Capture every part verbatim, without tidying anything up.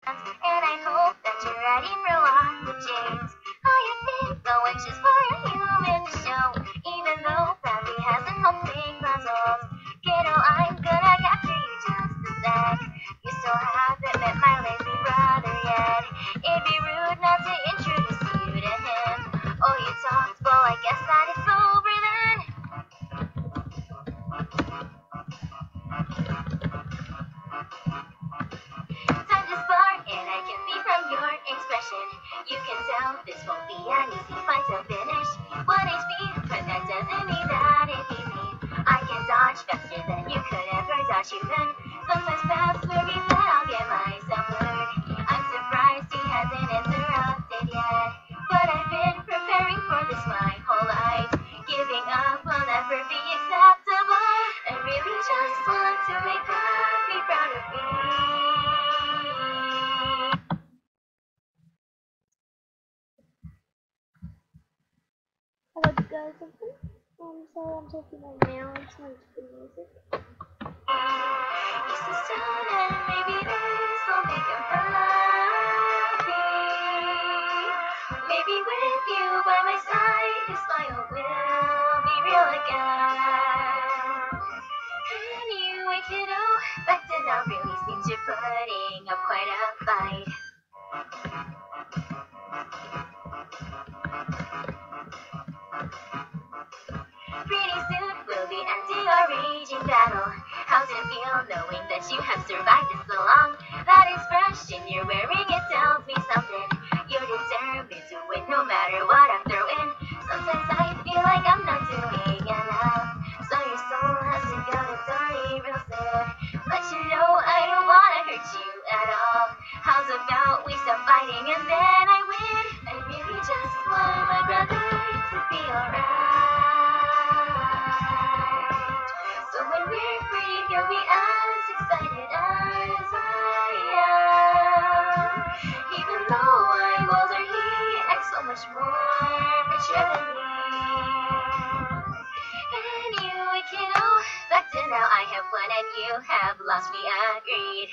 And I hope that you're ready for lots of change. I have been so anxious for a human to show, even though family hasn't helped make puzzles. Kiddo, I'm gonna capture you just a sec. You still haven't met my lazy brother yet. It'd be rude not to introduce you to him. Oh, you talked, well, I guess that it's over then. Time to spark, and I can see from your expression. You can tell this won't be an easy fight to finish. One H P, but that doesn't mean that it's easy. I can dodge faster than you could ever dodge human. Sometimes past movies that I'll get myself hurt. I'm surprised he hasn't interrupted yet. But I've been preparing for this my whole life. Giving up will never be acceptable. I really just want to make Bobby proud of me. Hello guys, um, so I'm talking right now, I'm trying to do music. He's so stoned and maybe this will make him happy. Maybe with you by my side, his smile will be real again. Anyway, kiddo, back to now really seems you're putting up quite a fight. Pretty soon we'll be ending our raging battle. How's it feel knowing that you have survived this so long? That expression you're wearing, it tells me something. You're determined to win no matter what I'm throwing. Sometimes I feel like I'm not doing enough, so your soul has to go to Dory real soon. But you know I don't wanna hurt you at all. How's about we stop fighting and then I win? I really just want my brother to be alright. So when we're free, you'll be as excited as I am. Even though I'm older, he acts so much more mature than me. Anyway, kiddo, back to now I have won and you have lost, we agreed.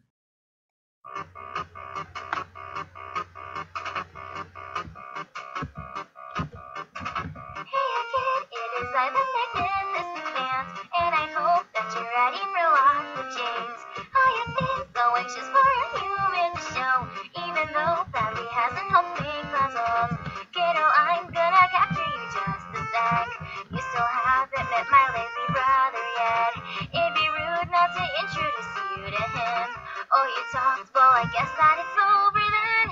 Hey kid, it is I, the magnificent man, and I hope that you're ready for lots of change. I have been so anxious for a human to show, even though family hasn't helped make puzzles. Kiddo, I'm gonna capture you just a sec. You still haven't met my lazy brother yet. It'd be rude not to introduce you to him. Oh, you talked, well, I guess that it's over then.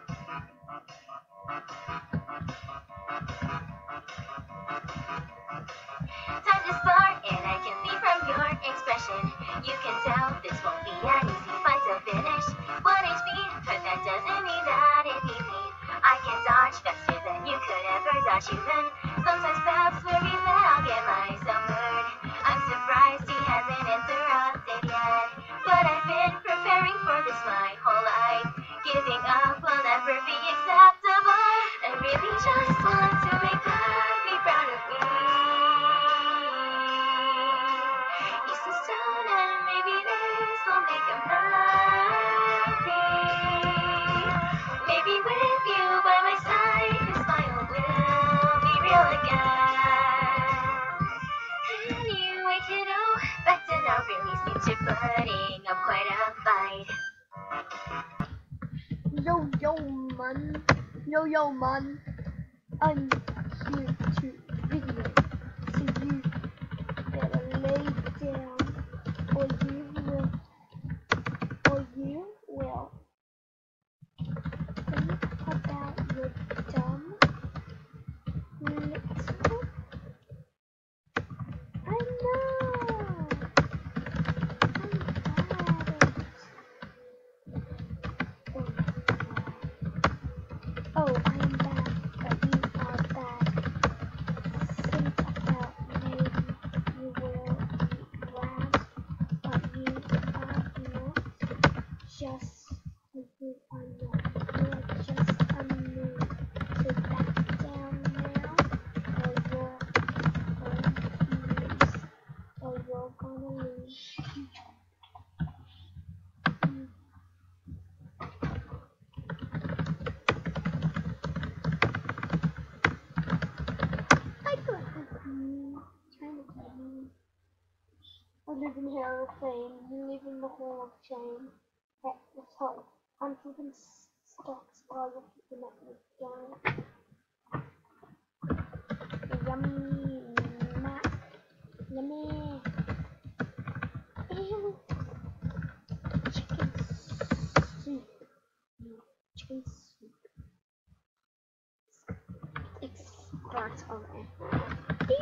Time to spark, and I can see from your expression. You can tell this won't be an easy fight to finish. One H P, but that doesn't mean that it's easy. I can dodge faster than you could ever dodge human. Sometimes past movies that I'll get myself hurt. I'm surprised he hasn't interrupted yet. But I've been preparing for this my whole life. Giving up will never be acceptable. I really just want to make Bobby proud of me. He's so stoned and maybe this will make him happy. Maybe with you by my side, his smile will be real again. Anyway, kiddo, back to now really seems you're putting up quite a fight. Yo yo man, yo yo man, I'm here to video, so you better lay down, or you will, or you will think about your dumb little. I know. Oh, I am bad, but you are bad. Think about me. in Hall of Fame, you live in the Hall of Shame. At the top, I'm keeping stocks while you're keeping up with the yummy, Mac, yummy. Ew. Chicken soup. No, chicken soup. It's part of it. Ew.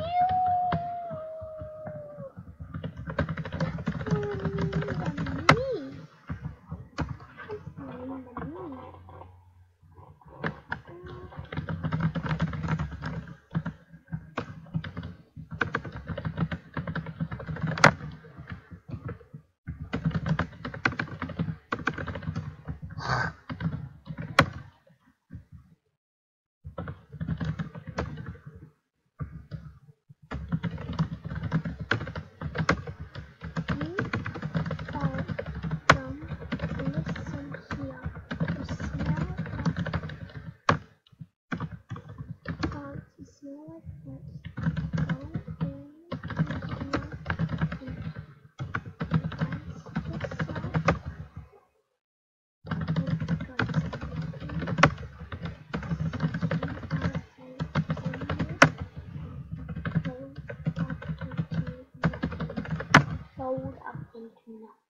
Fold up into nothing.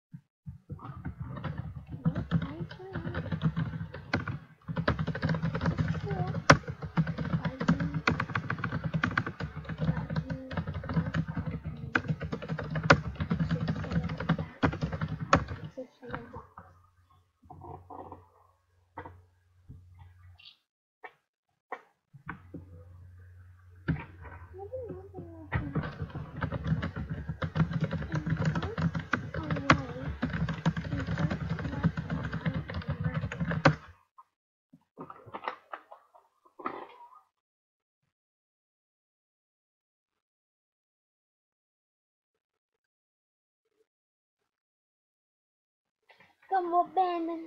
Come on, Ben, and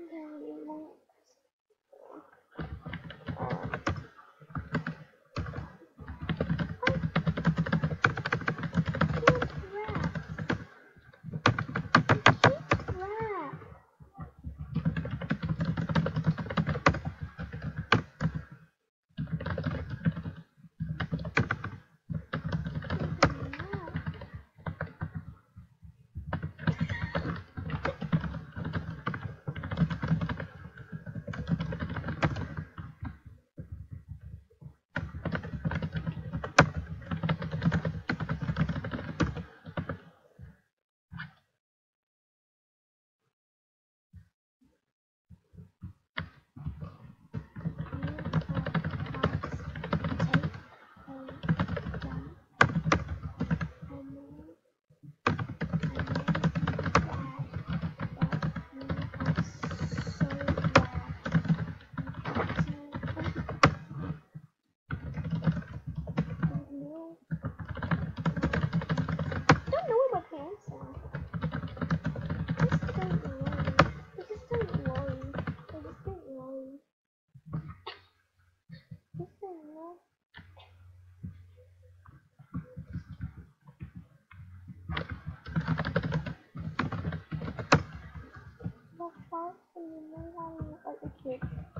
okay.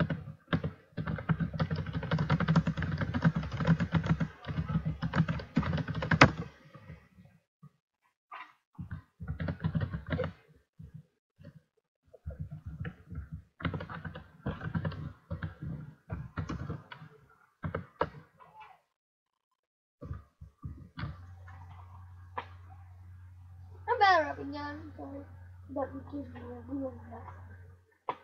I'm better at again, so that would give me a real mess.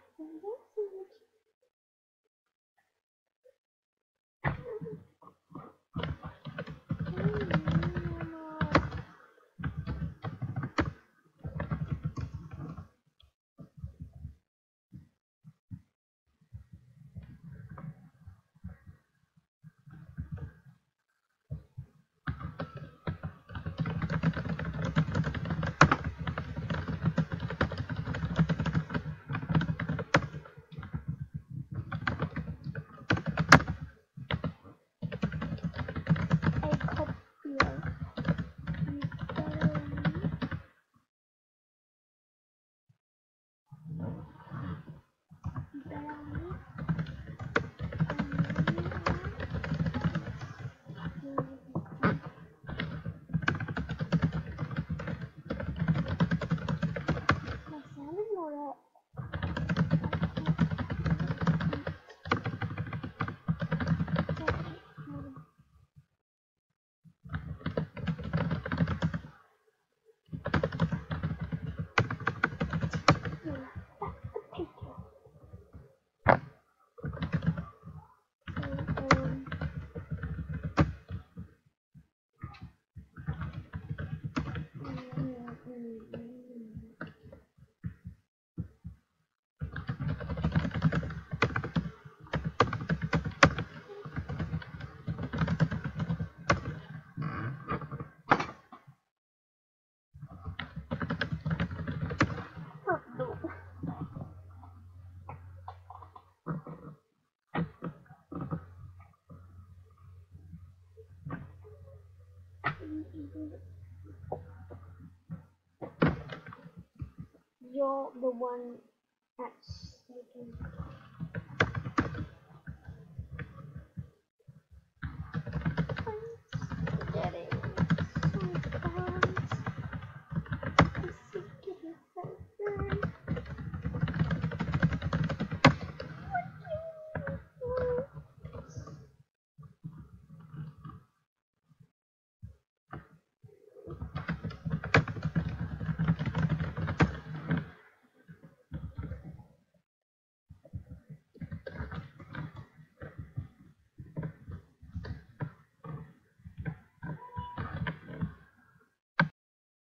You're the one that's